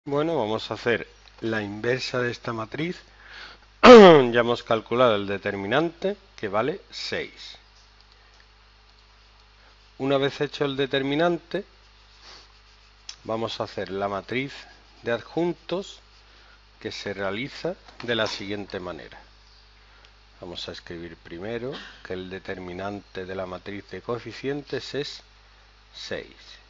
Bueno, vamos a hacer la inversa de esta matriz. Ya hemos calculado el determinante, que vale 6. Una vez hecho el determinante, vamos a hacer la matriz de adjuntos, que se realiza de la siguiente manera. Vamos a escribir primero que el determinante de la matriz de coeficientes es 6.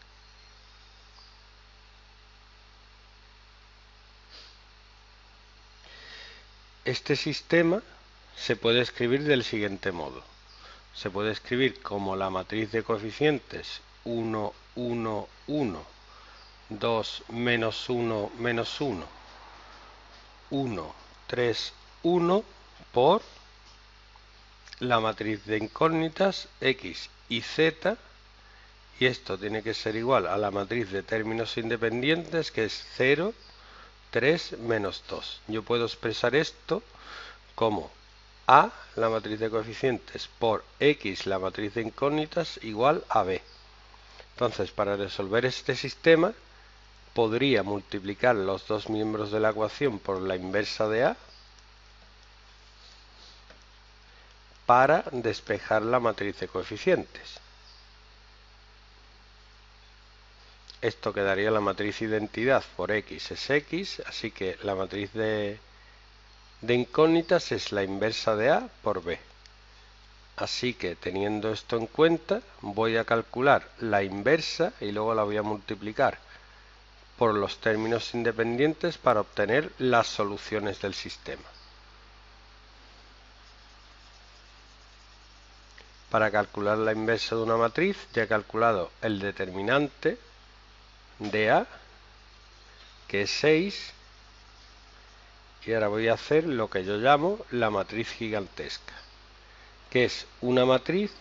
Este sistema se puede escribir del siguiente modo. Se puede escribir como la matriz de coeficientes 1, 1, 1, 2, menos 1, menos 1, 1, 3, 1 por la matriz de incógnitas x y z, y esto tiene que ser igual a la matriz de términos independientes, que es 0, 3, menos 2. Yo puedo expresar esto como A, la matriz de coeficientes, por X, la matriz de incógnitas, igual a B. Entonces, para resolver este sistema, podría multiplicar los dos miembros de la ecuación por la inversa de A para despejar la matriz de coeficientes. Esto quedaría la matriz identidad por X es X, así que la matriz de incógnitas es la inversa de A por B. Así que, teniendo esto en cuenta, voy a calcular la inversa y luego la voy a multiplicar por los términos independientes para obtener las soluciones del sistema. Para calcular la inversa de una matriz, ya he calculado el determinante de A, que es 6, y ahora voy a hacer lo que yo llamo la matriz gigantesca, que es una matriz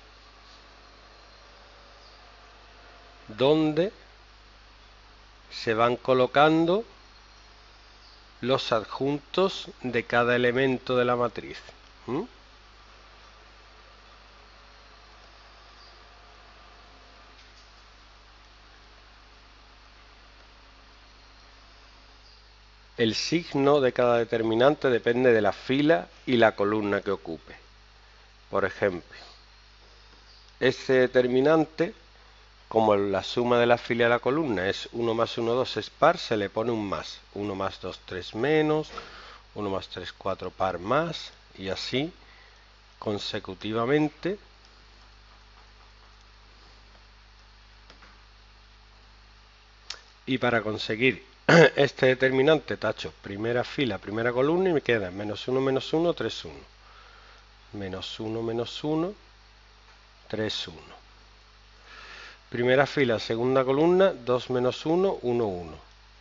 donde se van colocando los adjuntos de cada elemento de la matriz. El signo de cada determinante depende de la fila y la columna que ocupe. Por ejemplo, este determinante, como la suma de la fila y la columna es 1 más 1, 2 es par, se le pone un más. 1 más 2, 3 menos, 1 más 3, 4 par más, y así consecutivamente. Y para conseguir este determinante tacho primera fila, primera columna, y me queda menos 1, menos 1, 3, 1. Menos 1, menos 1, 3, 1. Primera fila, segunda columna, 2 menos 1, 1, 1.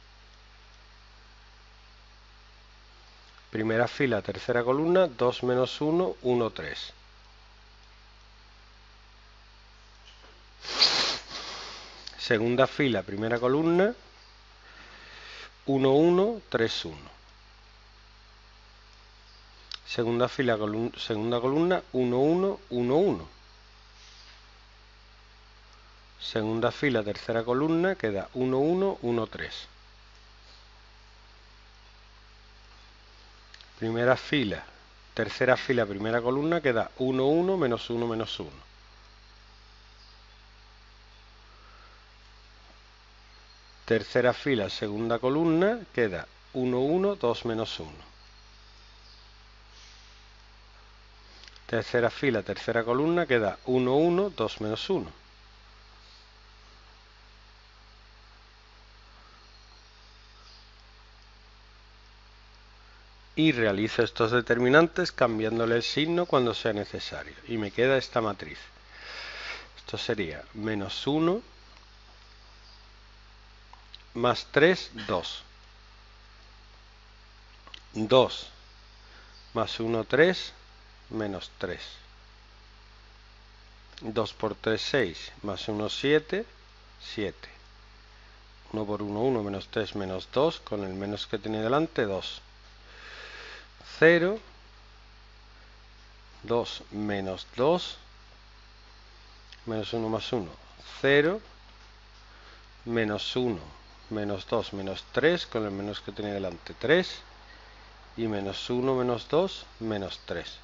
Primera fila, tercera columna, 2 menos 1, 1, 3. Segunda fila, primera columna, 1, 1, 3, 1. Segunda fila, segunda columna, 1, 1, 1, 1. Segunda fila, tercera columna, queda 1, 1, 1, 3. Primera fila, tercera fila, primera columna, queda 1, 1, menos 1, menos 1. Tercera fila, segunda columna, queda 1, 1, 2 menos 1. Tercera fila, tercera columna, queda 1, 1, 2 menos 1. Y realizo estos determinantes cambiándole el signo cuando sea necesario. Y me queda esta matriz. Esto sería menos 1, más 3, 2. 2 más 1, 3, menos 3. 2 por 3, 6, más 1, 7, 7. 1 por 1, 1, menos 3, menos 2, con el menos que tiene delante, 2. 0, 2 menos 2, menos 1 más 1, 0, menos 1 menos 2, menos 3, con el menos que tenía delante, 3, y menos 1, menos 2, menos 3.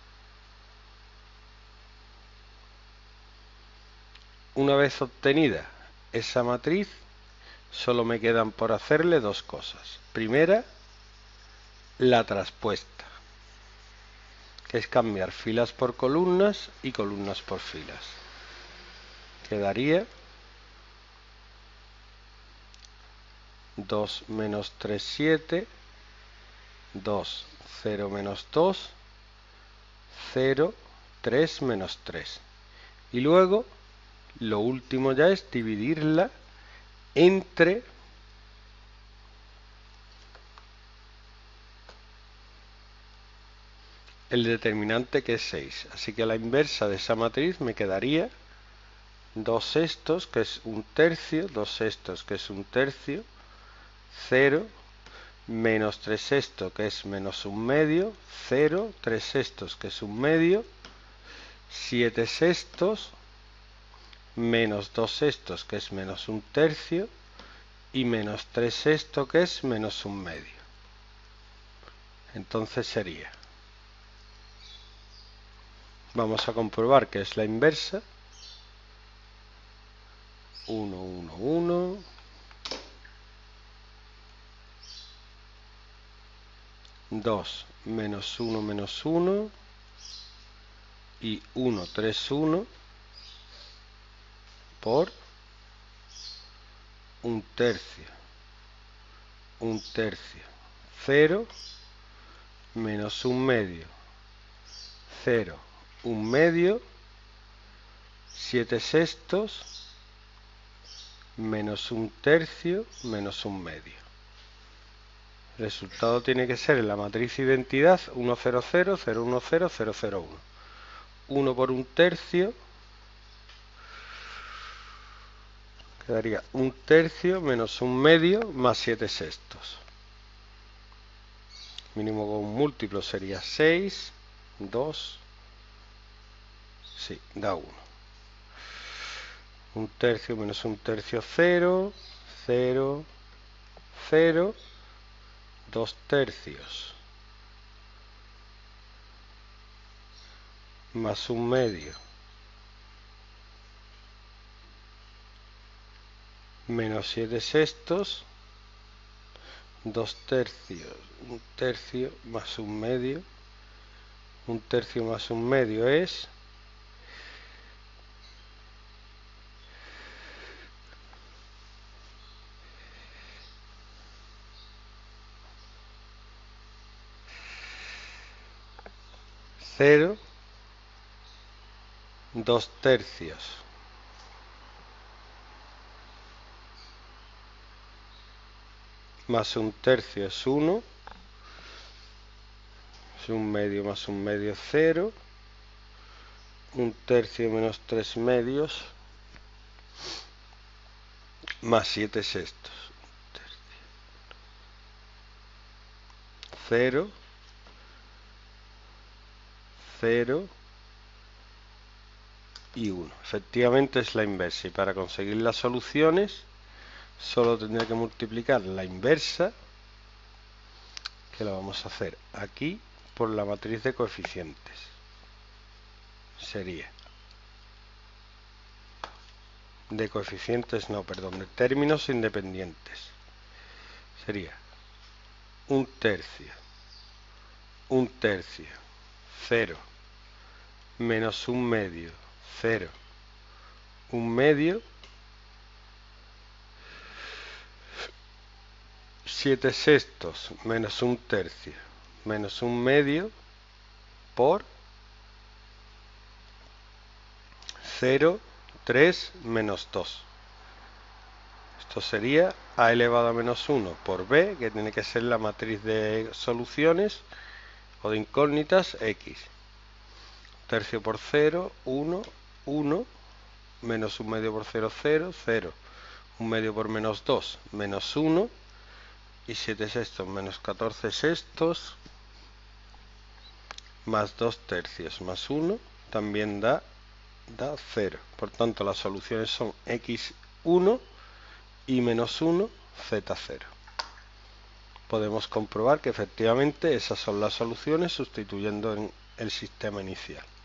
Una vez obtenida esa matriz, solo me quedan por hacerle dos cosas. Primera, la traspuesta, que es cambiar filas por columnas y columnas por filas. Quedaría 2 menos 3, 7, 2, 0 menos 2, 0, 3 menos 3. Y luego, lo último ya es dividirla entre el determinante, que es 6. Así que a la inversa de esa matriz me quedaría 2 sextos, que es un tercio, 2 sextos, que es un tercio, 0, menos 3 sextos, que es menos un medio, 0, 3 sextos, que es un medio, 7 sextos, menos 2 sextos, que es menos un tercio, y menos 3 sextos, que es menos un medio. Entonces sería, vamos a comprobar que es la inversa, 1, 1, 1, 2, menos 1, menos 1, y 1, 3, 1, por un tercio, 0, menos un medio, 0, un medio, 7 sextos, menos un tercio, menos un medio. El resultado tiene que ser en la matriz identidad 1, 0, 0, 0, 1, 0, 0, 0, 1. 1 por un tercio, quedaría un tercio menos un medio más 7 sextos. Mínimo con un múltiplo sería 6, 2, sí, da 1. Un tercio menos un tercio, 0, 0, 0, 2 tercios, más un medio, menos 7 sextos, 2 tercios, un tercio más un medio, un tercio más un medio es 0, 2 tercios, más un tercio es 1, es un medio más un medio, 0, un tercio menos 3 medios, más 7 sextos, 0, 0 y 1. Efectivamente es la inversa, y para conseguir las soluciones solo tendré que multiplicar la inversa, que la vamos a hacer aquí, por la matriz de coeficientes. Sería de coeficientes, no, perdón, de términos independientes. Sería un tercio, 0, menos un medio, 0, un medio, 7 sextos menos un tercio menos un medio por 0, 3 menos 2. Esto sería a elevado a menos 1 por b, que tiene que ser la matriz de soluciones o de incógnitas x. Tercio por 0, 1, 1, menos un medio por 0, 0, 0. Un medio por menos 2, menos 1, y 7 sextos menos 14 sextos, más 2 tercios más 1, también da 0. Por tanto, las soluciones son x1 y menos 1, Z0. Podemos comprobar que efectivamente esas son las soluciones sustituyendo en el sistema inicial.